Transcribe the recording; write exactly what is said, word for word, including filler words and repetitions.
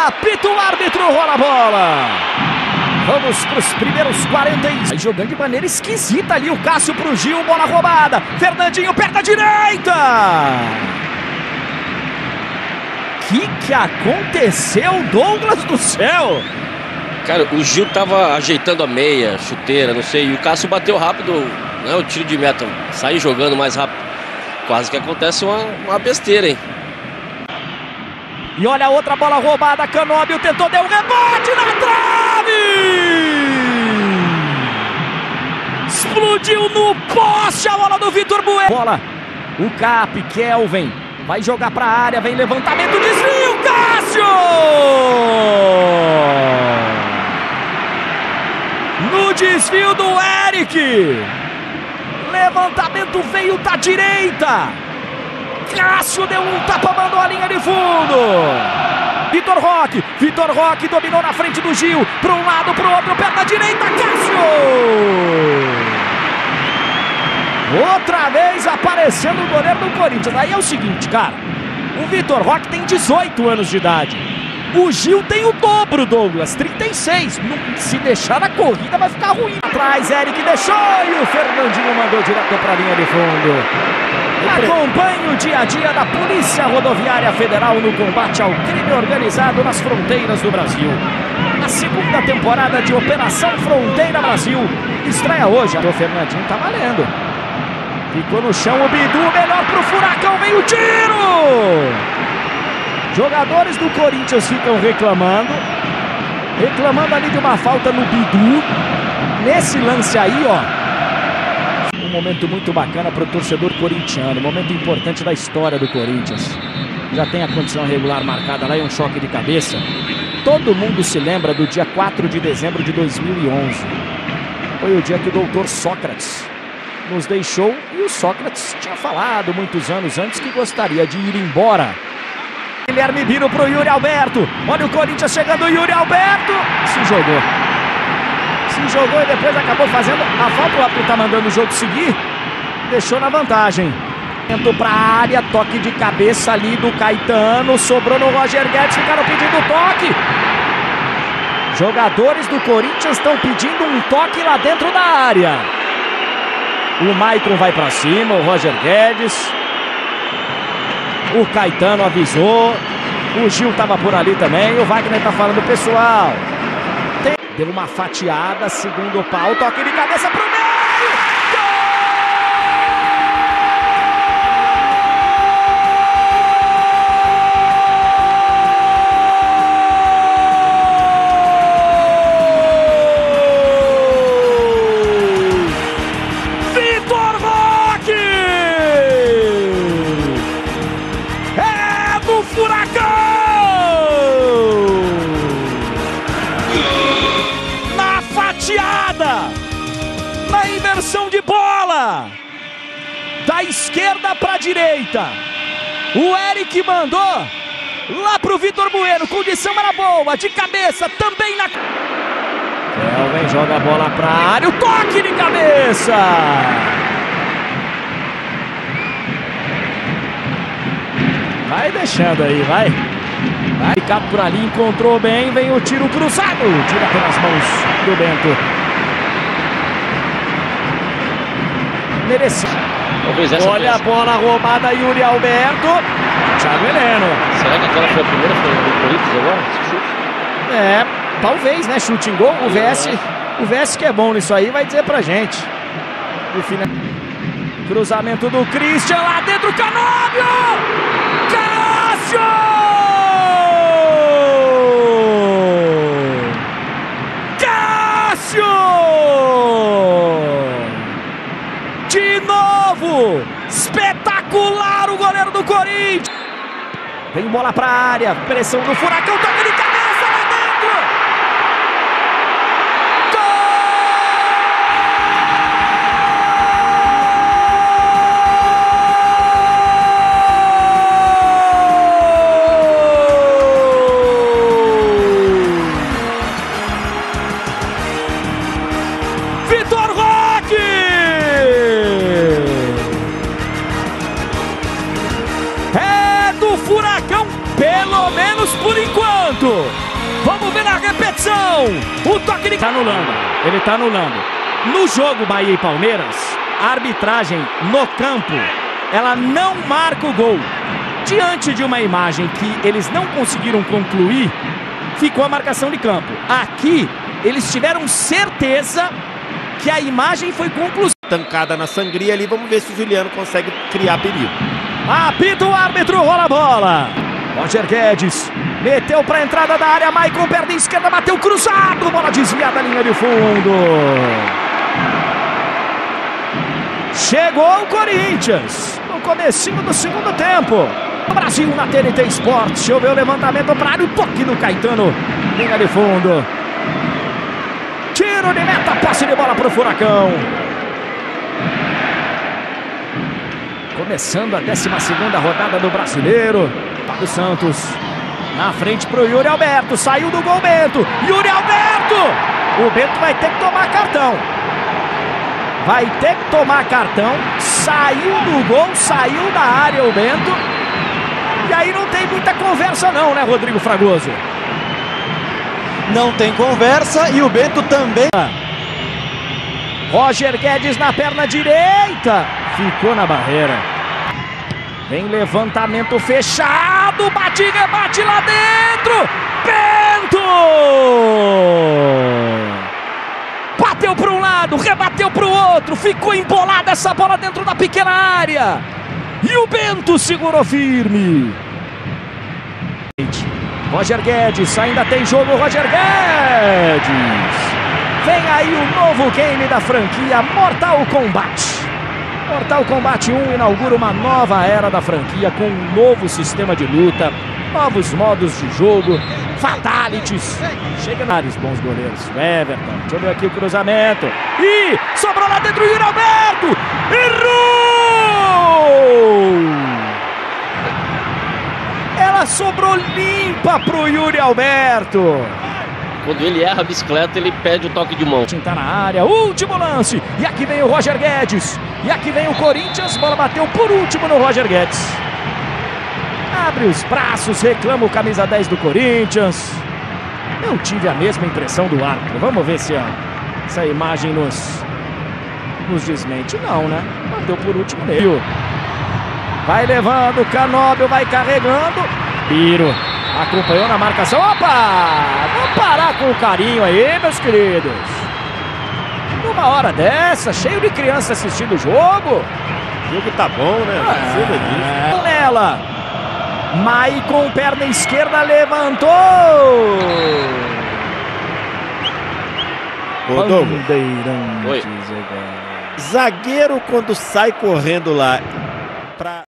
Apita o árbitro, rola a bola. Vamos para os primeiros quarenta e seis. Jogando de maneira esquisita ali o Cássio pro Gil, bola roubada. Fernandinho, perna direita. O que que aconteceu, Douglas do céu? Cara, o Gil tava ajeitando a meia, chuteira, não sei. E o Cássio bateu rápido, né, o tiro de meta. Saiu jogando mais rápido. Quase que acontece uma, uma besteira, hein? E olha a outra bola roubada. Canóbio tentou, deu um rebote na trave! Explodiu no poste a bola do Vitor Bueno. Bola, o Cap, Kelvin, vai jogar pra área, vem levantamento, desvio, Cássio! No desvio do Eric. Levantamento veio da direita. Cássio deu um tapa, mandou a linha de fundo. Vitor Roque. Vitor Roque dominou na frente do Gil. Para um lado, para o outro, perna direita, Cássio. Outra vez aparecendo o goleiro do Corinthians. Aí é o seguinte, cara. O Vitor Roque tem dezoito anos de idade. O Gil tem o dobro, Douglas, trinta e seis. Se deixar na corrida vai ficar ruim. Atrás, Eric deixou e o Fernandinho mandou direto para a linha de fundo. Acompanhe o dia a dia da Polícia Rodoviária Federal no combate ao crime organizado nas fronteiras do Brasil. A segunda temporada de Operação Fronteira Brasil estreia hoje. O Fernandinho tá valendo. Ficou no chão o Bidu, melhor pro Furacão, vem o tiro! Jogadores do Corinthians ficam reclamando. Reclamando ali de uma falta no Bidu. Nesse lance aí, ó. Um momento muito bacana para o torcedor corintiano. Um momento importante da história do Corinthians. Já tem a condição regular marcada lá e um choque de cabeça. Todo mundo se lembra do dia quatro de dezembro de dois mil e onze. Foi o dia que o doutor Sócrates nos deixou. E o Sócrates tinha falado muitos anos antes que gostaria de ir embora. Guilherme Bino pro Yuri Alberto. Olha o Corinthians chegando, o Yuri Alberto se jogou. Se jogou e depois acabou fazendo a falta. O árbitro tá mandando o jogo seguir. Deixou na vantagem. Entrou pra área, toque de cabeça ali do Caetano. Sobrou no Roger Guedes, ficaram pedindo toque. Jogadores do Corinthians estão pedindo um toque lá dentro da área. O Maicon vai pra cima, o Roger Guedes. O Caetano avisou. O Gil tava por ali também. O Wagner tá falando, pessoal. Tem... Deu uma fatiada, segundo pau. Toque de cabeça pro meio. Na inversão de bola da esquerda para a direita, o Eric mandou lá pro Vitor Bueno, condição era boa, de cabeça também na... Kelvin joga a bola para a área, o toque de cabeça. Vai deixando aí, vai. Vai ficar por ali, encontrou bem, vem o tiro cruzado, tira pelas mãos do Bento. Merecido. Olha a bola roubada, Yuri Alberto. Thiago Heleno. Será que aquela foi a primeira do Corinthians agora? É, talvez, né? Chute em gol. O V S, o V S que é bom nisso aí vai dizer pra gente. No final. Cruzamento do Christian lá dentro, Canóbio! Cássio! De novo! Espetacular o goleiro do Corinthians! Vem bola pra área, pressão do Furacão, toque de cabeça lá dentro! Gol! Vitor Roque! Furacão, pelo menos por enquanto. enquanto. Vamos ver na repetição. O toque de... Tá anulando. Ele tá anulando. No jogo Bahia e Palmeiras, a arbitragem no campo, ela não marca o gol. Diante de uma imagem que eles não conseguiram concluir, ficou a marcação de campo. Aqui, eles tiveram certeza que a imagem foi conclusiva. Tancada na sangria ali, vamos ver se o Juliano consegue criar perigo. Apita o árbitro, rola a bola. Roger Guedes meteu para a entrada da área, Maicon, perna esquerda, bateu cruzado, bola desviada da linha de fundo. Chegou o Corinthians no comecinho do segundo tempo. O Brasil na T N T Esportes, choveu o levantamento para área, o toque do Caetano, linha de fundo. Tiro de meta, passe de bola para o Furacão. Começando a décima segunda rodada do Brasileiro. Fábio Santos na frente para o Yuri Alberto. Saiu do gol Bento. Yuri Alberto! O Bento vai ter que tomar cartão. Vai ter que tomar cartão. Saiu do gol, saiu da área o Bento. E aí não tem muita conversa não, né, Rodrigo Fragoso? Não tem conversa e o Bento também. Roger Guedes na perna direita. Ficou na barreira. Vem levantamento fechado. Bate, rebate lá dentro. Bento! Bateu para um lado, rebateu para o outro. Ficou embolada essa bola dentro da pequena área. E o Bento segurou firme. Roger Guedes, ainda tem jogo, Roger Guedes. Vem aí o novo game da franquia Mortal Kombat. Mortal Kombat um inaugura uma nova era da franquia com um novo sistema de luta, novos modos de jogo, fatalities. Chega nares, bons goleiros. Everton, deixa eu ver aqui o cruzamento. E sobrou lá dentro o Yuri Alberto. Errou! Ela sobrou limpa pro Yuri Alberto. Quando ele erra a bicicleta, ele pede o toque de mão. Tá na área, último lance. E aqui vem o Roger Guedes. E aqui vem o Corinthians. Bola bateu por último no Roger Guedes. Abre os braços, reclama o camisa dez do Corinthians. Eu tive a mesma impressão do árbitro. Vamos ver se a, essa imagem nos, nos desmente. Não, né? Bateu por último nele. Vai levando, Canóbio vai carregando. Biro acompanhou na marcação. Opa! Vamos parar com o carinho aí, meus queridos. Numa hora dessa, cheio de criança assistindo o jogo. O jogo tá bom, né? É, nela. Maicon, perna esquerda, levantou. Ô, Douglas. Bandeirantes. Oi. Zagueiro quando sai correndo lá pra...